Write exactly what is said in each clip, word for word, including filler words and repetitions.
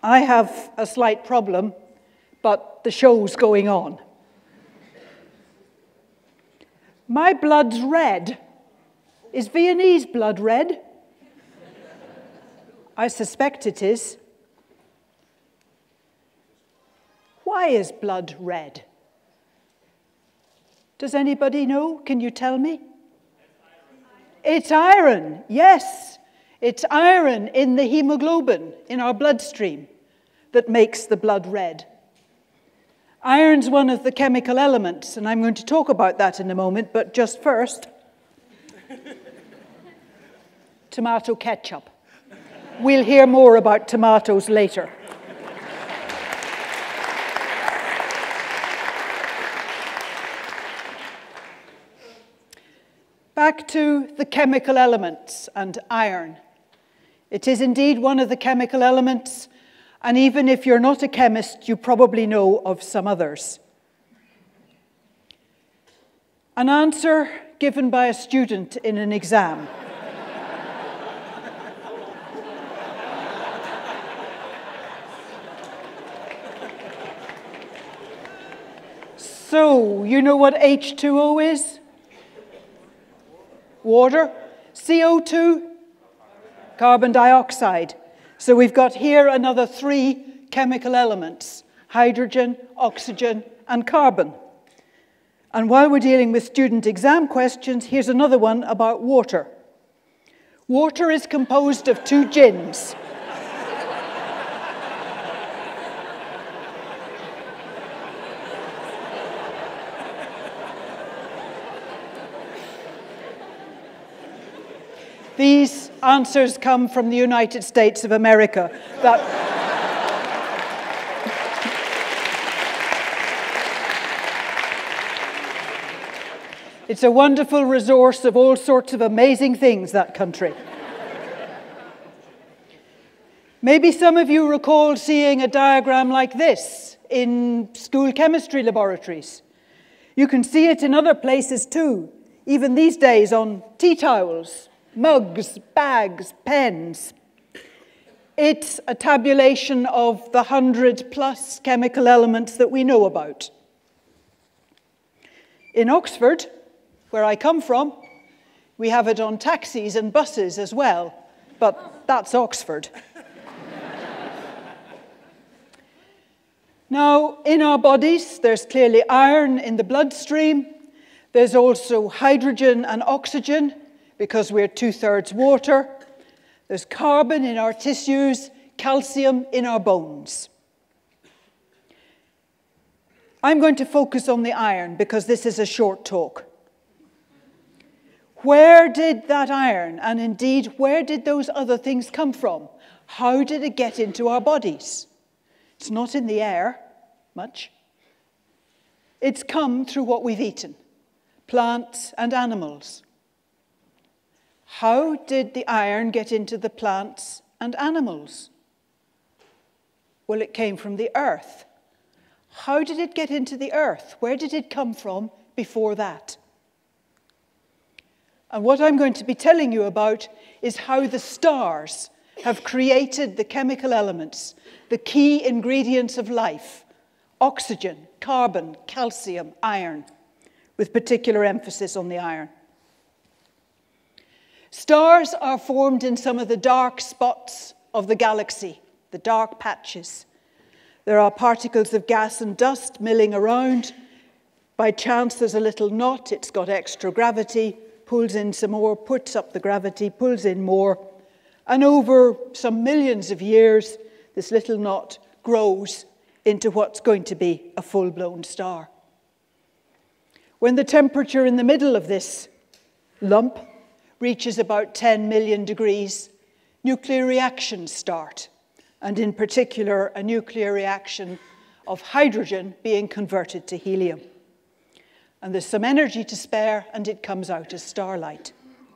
I have a slight problem, but the show's going on. My blood's red. Is Viennese blood red? I suspect it is. Why is blood red? Does anybody know? Can you tell me? It's iron, yes. It's iron in the hemoglobin, in our bloodstream, that makes the blood red. Iron's one of the chemical elements, and I'm going to talk about that in a moment, but just first, tomato ketchup. We'll hear more about tomatoes later. Back to the chemical elements and iron. It is indeed one of the chemical elements, and even if you're not a chemist, you probably know of some others. An answer given by a student in an exam. So, you know what H two O is? Water. C O two? Carbon dioxide. So we've got here another three chemical elements: hydrogen, oxygen, and carbon. And while we're dealing with student exam questions, here's another one about water. Water is composed of two gins. These answers come from the United States of America. That it's a wonderful resource of all sorts of amazing things, that country. Maybe some of you recall seeing a diagram like this in school chemistry laboratories. You can see it in other places too, even these days on tea towels, mugs, bags, pens. It's a tabulation of the hundred plus chemical elements that we know about. In Oxford, where I come from, we have it on taxis and buses as well, but that's Oxford. Now, in our bodies, there's clearly iron in the bloodstream. There's also hydrogen and oxygen, because we're two-thirds water. There's carbon in our tissues, calcium in our bones. I'm going to focus on the iron because this is a short talk. Where did that iron, and indeed, where did those other things come from? How did it get into our bodies? It's not in the air, much. It's come through what we've eaten, plants and animals. How did the iron get into the plants and animals? Well, it came from the earth. How did it get into the earth? Where did it come from before that? And what I'm going to be telling you about is how the stars have created the chemical elements, the key ingredients of life: oxygen, carbon, calcium, iron, with particular emphasis on the iron. Stars are formed in some of the dark spots of the galaxy, the dark patches. There are particles of gas and dust milling around. By chance, there's a little knot. It's got extra gravity, pulls in some more, puts up the gravity, pulls in more. And over some millions of years, this little knot grows into what's going to be a full-blown star. When the temperature in the middle of this lump reaches about ten million degrees, nuclear reactions start, and in particular, a nuclear reaction of hydrogen being converted to helium. And there's some energy to spare, and it comes out as starlight.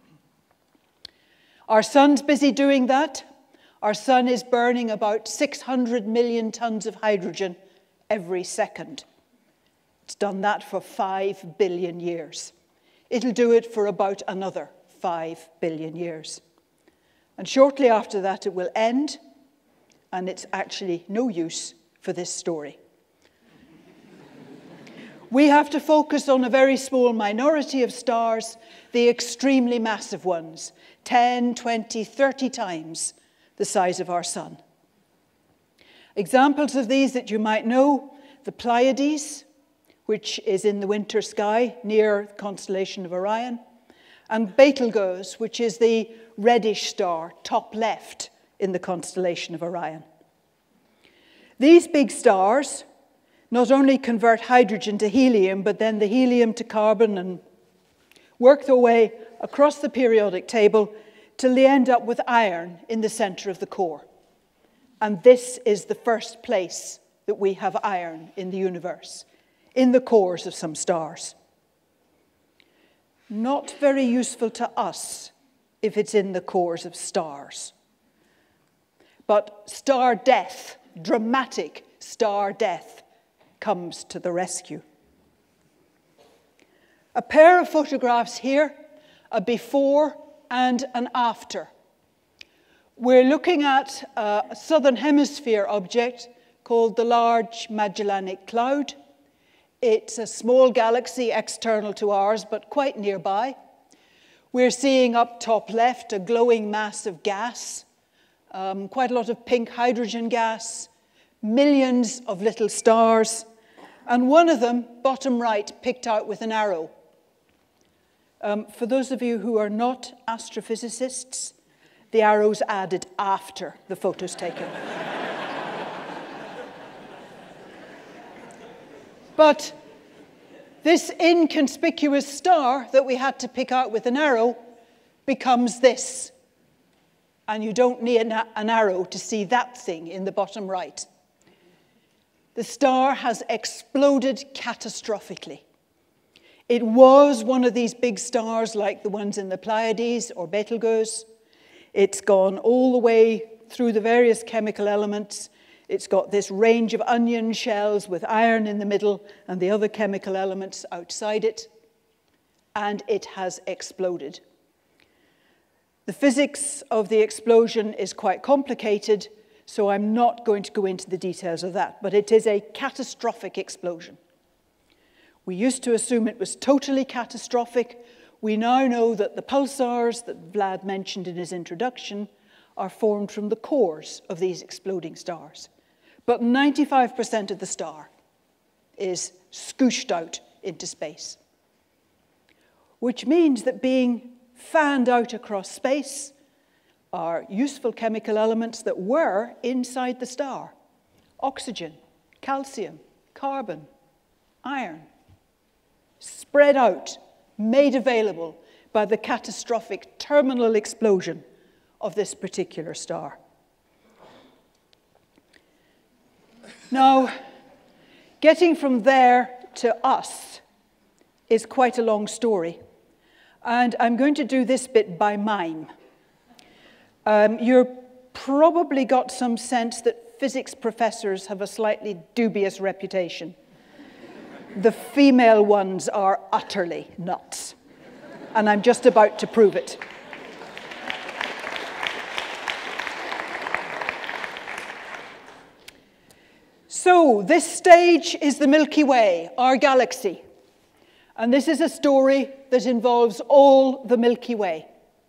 Our sun's busy doing that. Our sun is burning about six hundred million tons of hydrogen every second. It's done that for five billion years. It'll do it for about another five billion years. And shortly after that, it will end, and it's actually no use for this story. We have to focus on a very small minority of stars, the extremely massive ones, ten, twenty, thirty times the size of our sun. Examples of these that you might know, the Pleiades, which is in the winter sky near the constellation of Orion, and Betelgeuse, which is the reddish star, top left in the constellation of Orion. These big stars not only convert hydrogen to helium, but then the helium to carbon and work their way across the periodic table till they end up with iron in the center of the core. And this is the first place that we have iron in the universe, in the cores of some stars. Not very useful to us if it's in the cores of stars. But star death, dramatic star death, comes to the rescue. A pair of photographs here, a before and an after. We're looking at a southern hemisphere object called the Large Magellanic Cloud. It's a small galaxy external to ours, but quite nearby. We're seeing up top left a glowing mass of gas, um, quite a lot of pink hydrogen gas, millions of little stars, and one of them, bottom right, picked out with an arrow. Um, for those of you who are not astrophysicists, the arrow's added after the photo's taken. But this inconspicuous star that we had to pick out with an arrow becomes this. And you don't need an arrow to see that thing in the bottom right. The star has exploded catastrophically. It was one of these big stars like the ones in the Pleiades or Betelgeuse. It's gone all the way through the various chemical elements. It's got this range of onion shells with iron in the middle and the other chemical elements outside it. And it has exploded. The physics of the explosion is quite complicated, so I'm not going to go into the details of that, but it is a catastrophic explosion. We used to assume it was totally catastrophic. We now know that the pulsars that Vlad mentioned in his introduction are formed from the cores of these exploding stars. But ninety-five percent of the star is scooshed out into space, which means that being fanned out across space are useful chemical elements that were inside the star. Oxygen, calcium, carbon, iron, spread out, made available by the catastrophic terminal explosion of this particular star. Now, getting from there to us is quite a long story, and I'm going to do this bit by mime. Um, you've probably got some sense that physics professors have a slightly dubious reputation. The female ones are utterly nuts, and I'm just about to prove it. So, this stage is the Milky Way, our galaxy. And this is a story that involves all the Milky Way.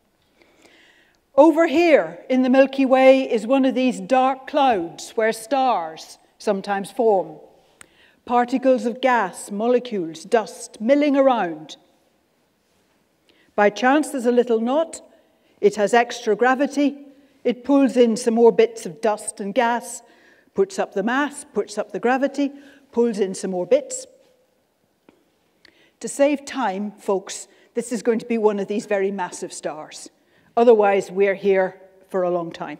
Over here in the Milky Way is one of these dark clouds where stars sometimes form. Particles of gas, molecules, dust milling around. By chance there's a little knot. It has extra gravity. It pulls in some more bits of dust and gas, puts up the mass, puts up the gravity, pulls in some more bits. To save time, folks, this is going to be one of these very massive stars. Otherwise, we're here for a long time.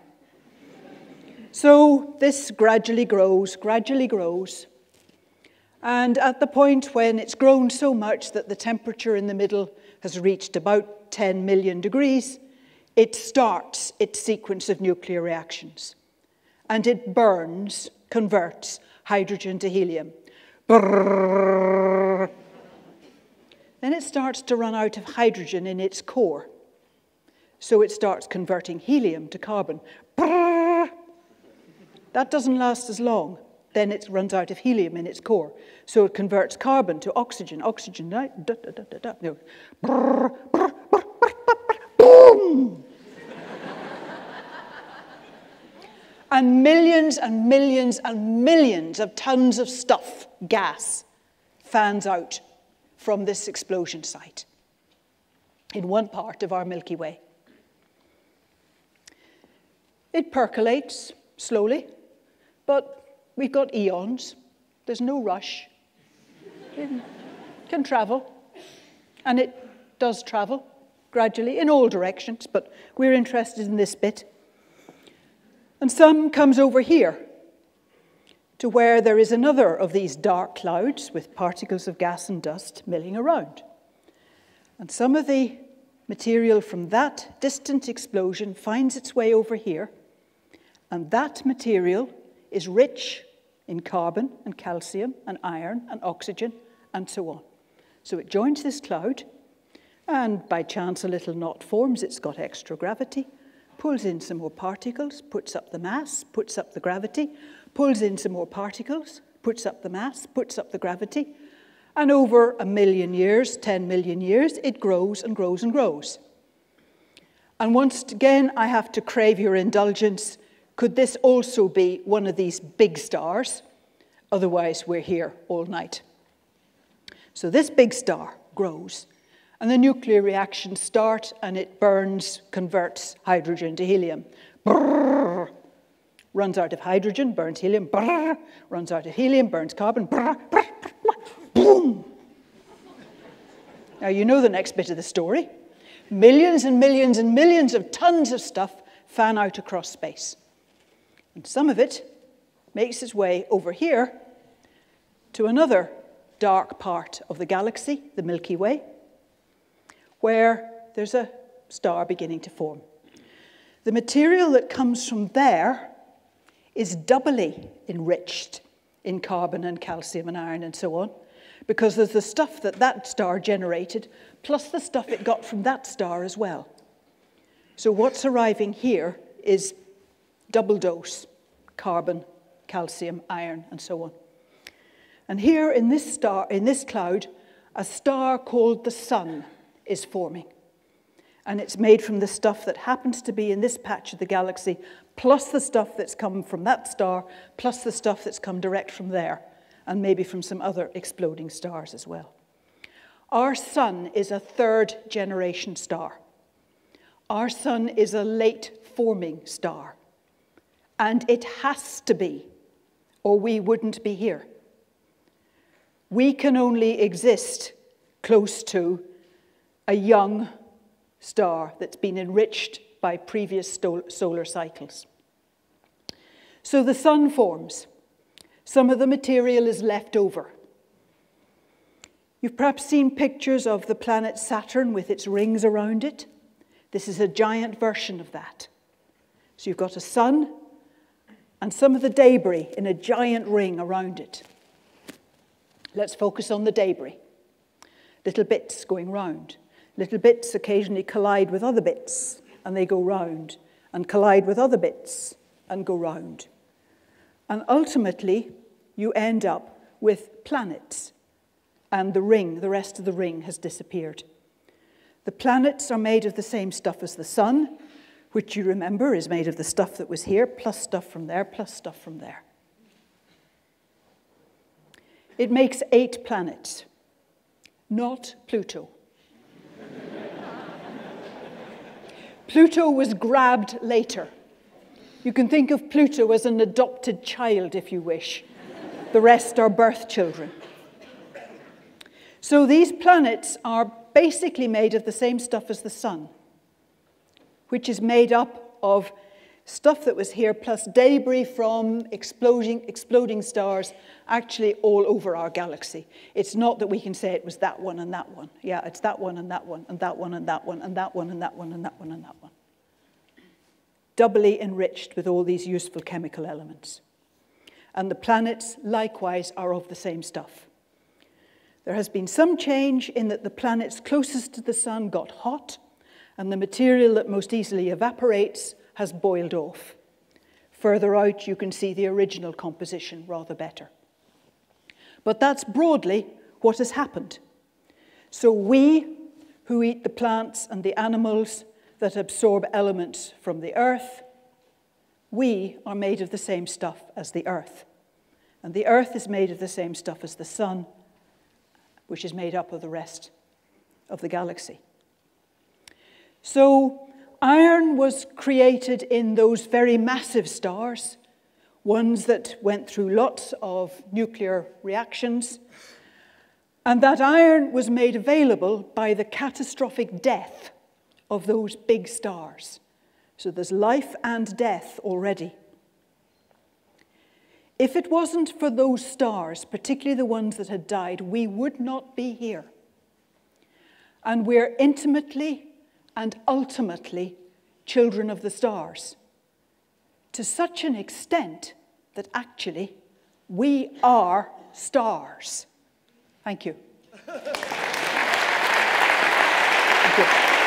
So this gradually grows, gradually grows. And at the point when it's grown so much that the temperature in the middle has reached about ten million degrees, it starts its sequence of nuclear reactions. And it burns, converts hydrogen to helium. Brrr. Then it starts to run out of hydrogen in its core. So it starts converting helium to carbon. Brrr. That doesn't last as long. Then it runs out of helium in its core. So it converts carbon to oxygen. Oxygen, da, da, da, da, da, da. Brrr, brrr, brrr, brrr, brrr, boom! And millions and millions and millions of tons of stuff, gas, fans out from this explosion site in one part of our Milky Way. It percolates slowly, but we've got eons. There's no rush. It can travel, and it does travel gradually in all directions, but we're interested in this bit. And some comes over here to where there is another of these dark clouds with particles of gas and dust milling around. And some of the material from that distant explosion finds its way over here, and that material is rich in carbon and calcium and iron and oxygen and so on. So it joins this cloud, and by chance a little knot forms. It's got extra gravity, pulls in some more particles, puts up the mass, puts up the gravity, pulls in some more particles, puts up the mass, puts up the gravity, and over a million years, ten million years, it grows and grows and grows. And once again, I have to crave your indulgence. Could this also be one of these big stars? Otherwise, we're here all night. So this big star grows, and the nuclear reactions start, and it burns, converts hydrogen to helium. Brrr, runs out of hydrogen, burns helium. Brrr, runs out of helium, burns carbon. Brrr, brrr, brrr, boom. Now you know the next bit of the story. Millions and millions and millions of tons of stuff fan out across space. And some of it makes its way over here to another dark part of the galaxy, the Milky Way, where there's a star beginning to form. The material that comes from there is doubly enriched in carbon and calcium and iron and so on, because there's the stuff that that star generated, plus the stuff it got from that star as well. So what's arriving here is double dose, carbon, calcium, iron, and so on. And here in this star, in this cloud, a star called the Sun is forming. And it's made from the stuff that happens to be in this patch of the galaxy, plus the stuff that's come from that star, plus the stuff that's come direct from there, and maybe from some other exploding stars as well. Our Sun is a third generation star. Our Sun is a late forming star. And it has to be, or we wouldn't be here. We can only exist close to a young star that's been enriched by previous solar cycles. So the Sun forms. Some of the material is left over. You've perhaps seen pictures of the planet Saturn with its rings around it. This is a giant version of that. So you've got a Sun and some of the debris in a giant ring around it. Let's focus on the debris. Little bits going round. Little bits occasionally collide with other bits, and they go round, and collide with other bits, and go round. And ultimately, you end up with planets, and the ring, the rest of the ring, has disappeared. The planets are made of the same stuff as the Sun, which you remember is made of the stuff that was here, plus stuff from there, plus stuff from there. It makes eight planets, not Pluto. Pluto was grabbed later. You can think of Pluto as an adopted child, if you wish. The rest are birth children. So these planets are basically made of the same stuff as the Sun, which is made up of stuff that was here plus debris from exploding, exploding stars actually all over our galaxy. It's not that we can say it was that one and that one. Yeah, it's that one and that one and that one and that one and that one and that one and that one and that one. Doubly enriched with all these useful chemical elements. And the planets, likewise, are of the same stuff. There has been some change in that the planets closest to the Sun got hot, and the material that most easily evaporates has boiled off. Further out, you can see the original composition rather better. But that's broadly what has happened. So we, who eat the plants and the animals that absorb elements from the earth, we are made of the same stuff as the earth. And the earth is made of the same stuff as the sun, which is made up of the rest of the galaxy. So iron was created in those very massive stars, ones that went through lots of nuclear reactions, and that iron was made available by the catastrophic death of those big stars. So there's life and death already. If it wasn't for those stars, particularly the ones that had died, we would not be here. And we're intimately and ultimately children of the stars, to such an extent that actually we are stars. Thank you. Thank you.